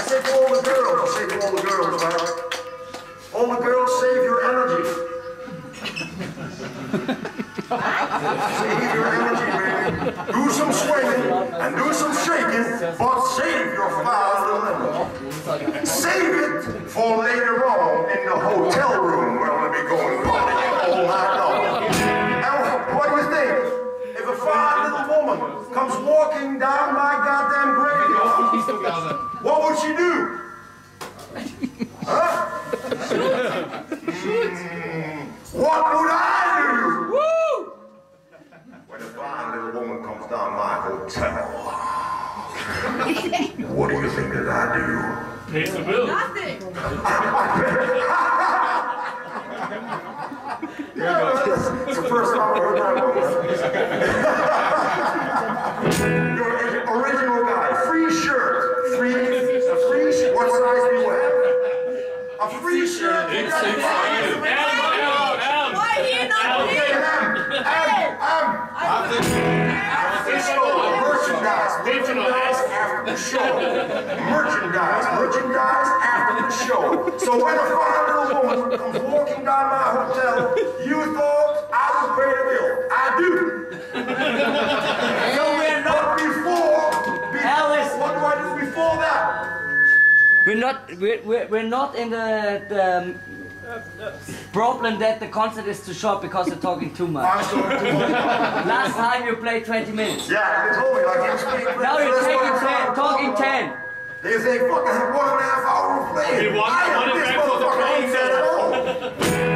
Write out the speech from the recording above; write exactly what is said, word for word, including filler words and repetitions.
say to all the girls, I say to all the girls, right? All the girls, save your energy. Save your energy, baby. Do some swinging and do some shaking, but save your fine little energy. Save it for later on in the hotel room where I'm going to be going partying all night long. Now, what do you think? If a fine little woman comes walking down my goddamn graveyard, what would she do? Huh? Mm, what would I do? Woo! When a fine little woman comes down my hotel, what do you think that I do? Pays the bill. Nothing. Yeah, it's the first time I heard that one. Your original guy, free shirt, free, a free shirt. What size do you have? A free shirt. Big six. M, M, M. Why here not Okay, here? M, M, M. After the show, merchandise, merchandise after the show. Merchandise, merchandise after the show. So when a fine little woman comes walking down my hotel, you thought I would pay the bill. I do. No, we're But not. before, before Alice. what do I do before that? We're not. We're, we're, we're not in the, the um, problem that the concert is too short because you're talking too much. I'm sorry too much. Last time you played twenty minutes. Yeah, they told me like you speak. Now you're taking ten, talking ten. They say fucking one and a half hour of playing. He won- I won am it this back for the motherfucker ain't concert. that at all.